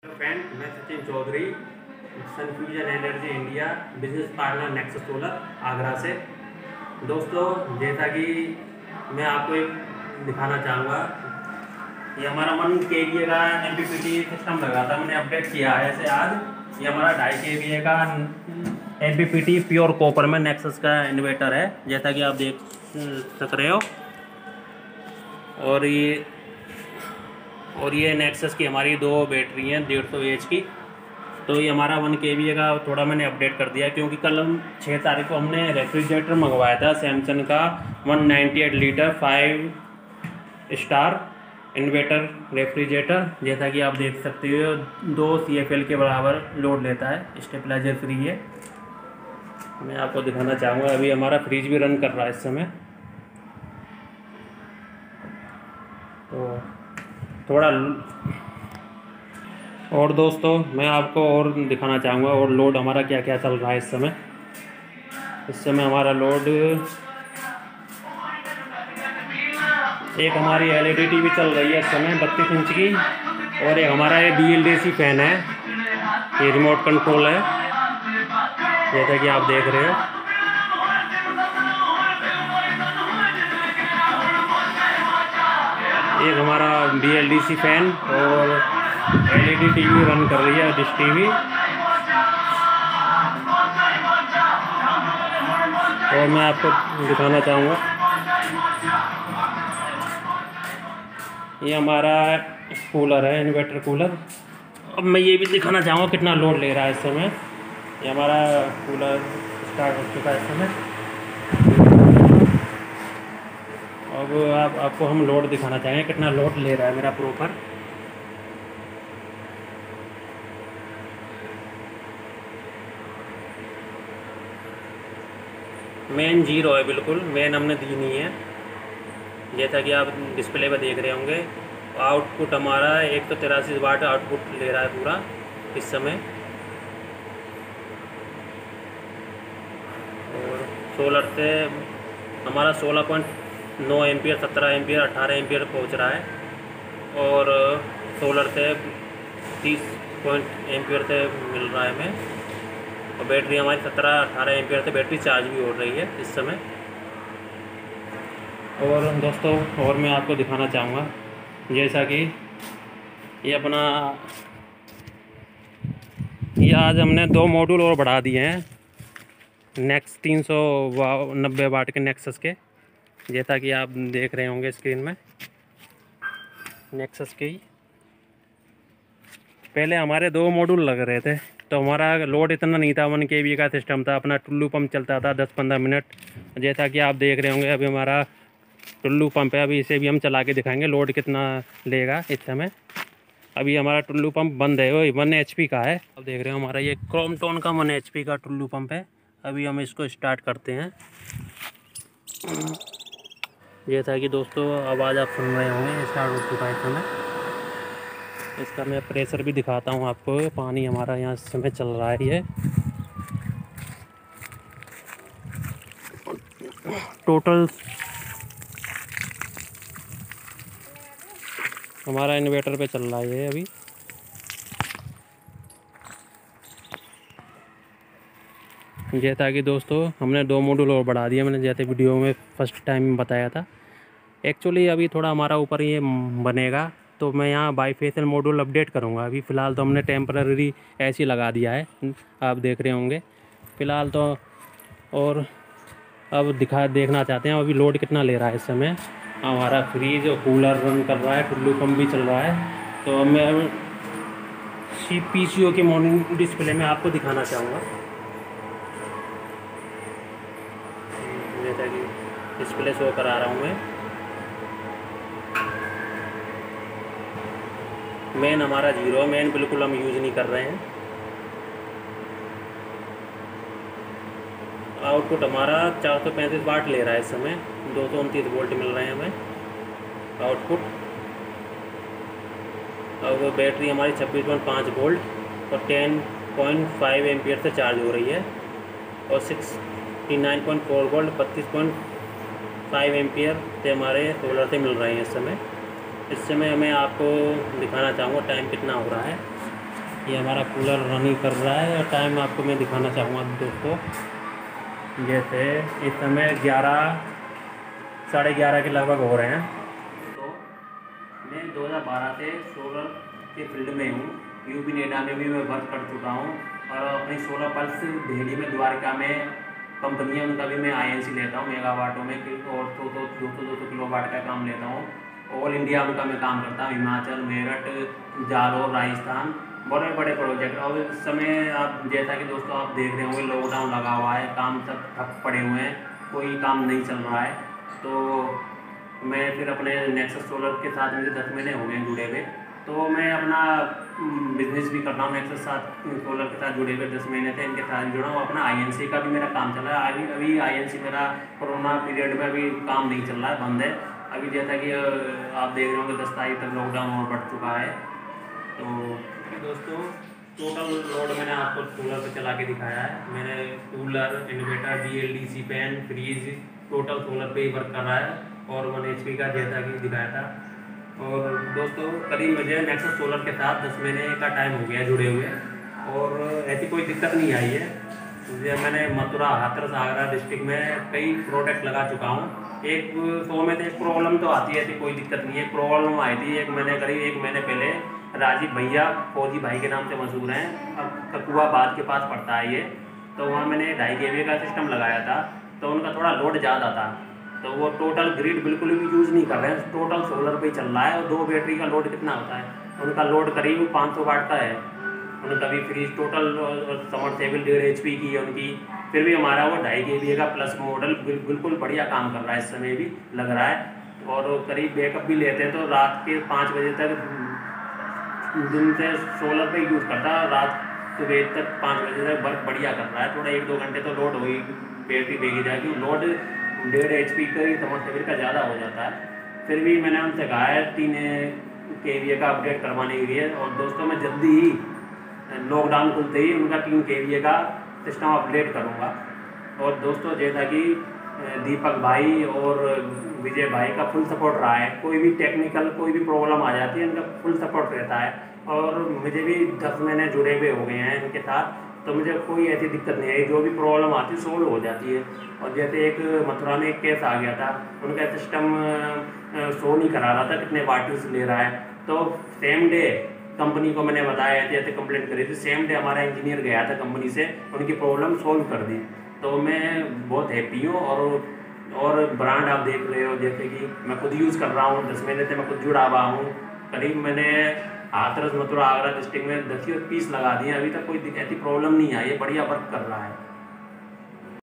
Hello friend, मैं Sachin Chaudhary, Sunfusion energy India business partner Nexus solar Agra से। दोस्तों, जैसा कि मैं आपको एक दिखाना चाहूँगा, ये हमारा 1 kVA का MPPT सिस्टम लगा था, मैंने अपडेट किया है इसे आज। ये हमारा 2.5 kVA का MPPT प्योर कॉपर में नेक्सस का इन्वर्टर है, जैसा कि आप देख सक रहे हो। और ये नेक्सस की हमारी 2 बैटरी हैं 150 एच की। तो ये हमारा 1 kVA का थोड़ा मैंने अपडेट कर दिया, क्योंकि कल हम 6 तारीख को हमने रेफ्रिजरेटर मंगवाया था सैमसंग का 198 लीटर 5 स्टार इन्वर्टर रेफ्रिजरेटर। जैसा कि आप देख सकते हो 2 CFL के बराबर लोड लेता है, स्टेबलाइजर फ्री है। मैं आपको दिखाना चाहूँगा, अभी हमारा फ्रिज भी रन कर रहा है इस समय। तो थोड़ा और दोस्तों, मैं आपको और दिखाना चाहूँगा और लोड हमारा क्या क्या चल रहा है इस समय। हमारा लोड एक हमारी LED टीवी चल रही है इस समय 32 इंच की, और एक हमारा ये BLDC फैन है, ये रिमोट कंट्रोल है, जैसा कि आप देख रहे हो। एक हमारा BLDC फैन और LED टीवी रन कर रही है, डिश टीवी। और मैं आपको दिखाना चाहूँगा, ये हमारा कूलर है, इन्वर्टर कूलर। अब मैं ये भी दिखाना चाहूँगा कितना लोड ले रहा है इस समय। ये हमारा कूलर स्टार्ट हो चुका है इस समय। अब आपको हम लोड दिखाना चाहेंगे कितना लोड ले रहा है मेरा प्रॉपर। मेन 0 है, बिल्कुल मेन हमने दी नहीं है, जैसा कि आप डिस्प्ले पर देख रहे होंगे। आउटपुट हमारा 183 वाट आउटपुट ले रहा है पूरा इस समय। और सोलर से हमारा 16.9 एम्पियर, 17 एम्पियर, 18 एम्पियर पहुंच रहा है। और सोलर से 30 एम्पियर से मिल रहा है हमें। और बैटरी हमारी 17-18 एम्पियर से बैटरी चार्ज भी हो रही है इस समय। और दोस्तों, और मैं आपको दिखाना चाहूँगा, जैसा कि ये आज हमने 2 मॉड्यूल और बढ़ा दिए हैं नेक्स्ट 390 वाट के नेक्सस के, जैसा कि आप देख रहे होंगे स्क्रीन में। नेक्सस के ही पहले हमारे 2 मॉड्यूल लग रहे थे, तो हमारा लोड इतना नहीं था। 1 kVA का सिस्टम था, अपना टुल्लू पंप चलता था 10-15 मिनट, जैसा कि आप देख रहे होंगे। अभी हमारा टुल्लू पंप है, अभी इसे भी हम चला के दिखाएंगे लोड कितना लेगा इस समय। अभी हमारा टुल्लू पंप बंद है, वो 1 HP का है। आप देख रहे हो हमारा ये क्रोमटोन का 1 HP का टुल्लू पंप है। अभी हम इसको स्टार्ट करते हैं। जैसा कि दोस्तों आवाज़ आप सुन रहे होंगे, स्टार्ट हो चुका है इस समय। इसका मैं प्रेशर भी दिखाता हूँ आपको। पानी हमारा यहाँ इस समय चल रहा है। ये टोटल हमारा इन्वर्टर पे चल रहा है ये अभी। जैसा कि दोस्तों हमने 2 मॉड्यूल और बढ़ा दिया, मैंने जैसे वीडियो में फर्स्ट टाइम बताया था। एक्चुअली अभी थोड़ा हमारा ऊपर ये बनेगा, तो मैं यहाँ बाईफेशियल मॉड्यूल अपडेट करूँगा। अभी फ़िलहाल तो हमने टेम्पररी ऐसे ही लगा दिया है, आप देख रहे होंगे फ़िलहाल तो। और अब देखना चाहते हैं अभी लोड कितना ले रहा है इस समय। हमारा फ्रीज और कूलर रन कर रहा है, टुल्लू पंप भी चल रहा है। तो अब मैं PCO की मॉर्निंग डिस्प्ले में आपको दिखाना चाहूँगा, जैसा कि डिस्प्ले शो करा रहा हूँ मैं। मेन हमारा 0, मेन बिल्कुल हम यूज़ नहीं कर रहे हैं। आउटपुट हमारा 435 वाट ले रहा है इस समय, 229 वोल्ट मिल रहे हैं हमें आउटपुट। अब बैटरी हमारी 26.5 वोल्ट और 10.5 एम्पियर से चार्ज हो रही है। और 69.4 वोल्ट 32.5 एम्पियर से हमारे सोलर से मिल रहे हैं इस समय। मैं आपको दिखाना चाहूँगा टाइम कितना हो रहा है। ये हमारा कूलर रनिंग कर रहा है और टाइम आपको मैं दिखाना चाहूँगा दोस्तों। जैसे इस समय 11 साढ़े 11 के लगभग हो रहे हैं। तो मैं 2012 से सोलर के फील्ड में हूँ। यूपी नेडा में भी मैं वर्क कर चुका हूँ और अपनी सोलर पल्स दिल्ली में द्वारका में कंपनियाँ उनका भी मैं आईएनसी लेता हूँ मेगावाटों में और 200 किलोवाट का काम लेता हूँ। ऑल इंडिया उनका मैं काम करता हूँ, हिमाचल, मेरठ, जालौर, राजस्थान, बड़े बड़े प्रोजेक्ट। और इस समय आप जैसा कि दोस्तों आप देख रहे होंगे लॉकडाउन लगा हुआ है, काम सब ठप पड़े हुए हैं, कोई काम नहीं चल रहा है। तो मैं फिर अपने नेक्सस सोलर के साथ मुझे 10 महीने हो गए हैं जुड़े हुए। तो मैं अपना बिजनेस भी कर रहा हूँ नेक्सस साथ सोलर के साथ जुड़े हुए 10 महीने से इनके साथ जुड़ा हूँ। अपना आईएनसी का भी मेरा काम चल रहा है। अभी आईएनसी मेरा कोरोना पीरियड में अभी काम नहीं चल रहा है, बंद है अभी। जैसा कि आप देख रहे होंगे 10 तारीख तक लॉकडाउन और बढ़ चुका है। तो दोस्तों टोटल लोड मैंने आपको सोलर पे चला के दिखाया है। मैंने cooler, inverter, BLDC fan, fridge total solar पे ही वर्क कर रहा है और 1 HP का जैसा कि दिखाया था। और दोस्तों करीब मुझे नेक्सस सोलर के साथ 10 महीने का टाइम हो गया जुड़े हुए और ऐसी कोई दिक्कत नहीं आई है। मैंने मथुरा, हाथरस, आगरा डिस्ट्रिक्ट में कई प्रोडक्ट लगा चुका हूँ। एक 100 में से एक प्रॉब्लम तो आती है, ऐसी कोई दिक्कत नहीं है। प्रॉब्लम आई थी एक करीब 1 महीने पहले। राजीव भैया फौजी भाई के नाम से मशहूर हैं, अब ककुआबाद के पास पड़ता है ये। तो वहाँ मैंने 2.5 kVA का सिस्टम लगाया था, तो उनका थोड़ा लोड ज़्यादा था, तो वो टोटल ग्रिड बिल्कुल भी यूज़ नहीं कर रहे हैं, टोटल सोलर पे ही चल रहा है। और 2 बैटरी का लोड कितना होता है, उनका लोड करीब 500 वाट का है। उनका भी फ्रीज टोटल समरसेबल 1.5 HP की है उनकी। फिर भी हमारा वो 2.5 kVA का प्लस मॉडल बिल्कुल बढ़िया काम कर रहा है, इस समय भी लग रहा है। और करीब बैकअप भी लेते हैं तो रात के 5 बजे तक दिन से सोलर पे यूज़ करता है, रात सुबह तक 5 बजे तक वर्क बढ़िया कर रहा है। थोड़ा 1-2 घंटे तो लोड होगी, बैटरी देगी जाएगी, लोड 1.5 HP का ही समरसेबल का ज़्यादा हो जाता है। फिर भी मैंने उनसे कहा है 3 kVA का अपडेट करवाने के लिए। और दोस्तों मैं जल्दी ही लॉकडाउन खुलते ही उनका 3 kVA का सिस्टम अपडेट करूँगा। और दोस्तों जैसा कि दीपक भाई और विजय भाई का फुल सपोर्ट रहा है, कोई भी टेक्निकल कोई भी प्रॉब्लम आ जाती है इनका फुल सपोर्ट रहता है। और मुझे भी 10 महीने जुड़े हुए हो गए हैं इनके साथ, तो मुझे कोई ऐसी दिक्कत नहीं आई, जो भी प्रॉब्लम आती है सोल्व हो जाती है। और जैसे एक मथुरा में एक केस आ गया था, उनका सिस्टम शो नहीं करा रहा था कितने वाट्स ले रहा है, तो सेम डे कंपनी को मैंने बताया ऐसे कंप्लेंट करी थी, सेम डे हमारा इंजीनियर गया था कंपनी से, उनकी प्रॉब्लम सोल्व कर दी। तो मैं बहुत हैप्पी हूँ। और ब्रांड आप देख रहे हो, जैसे कि मैं खुद यूज़ कर रहा हूँ, 10 महीने से मैं खुद जुड़ा हुआ हूँ। करीब मैंने हाथरस, मथुरा, आगरा डिस्ट्रिक्ट में 10 पीस लगा दिए, अभी तक कोई ऐसी प्रॉब्लम नहीं आई है, बढ़िया वर्क कर रहा है।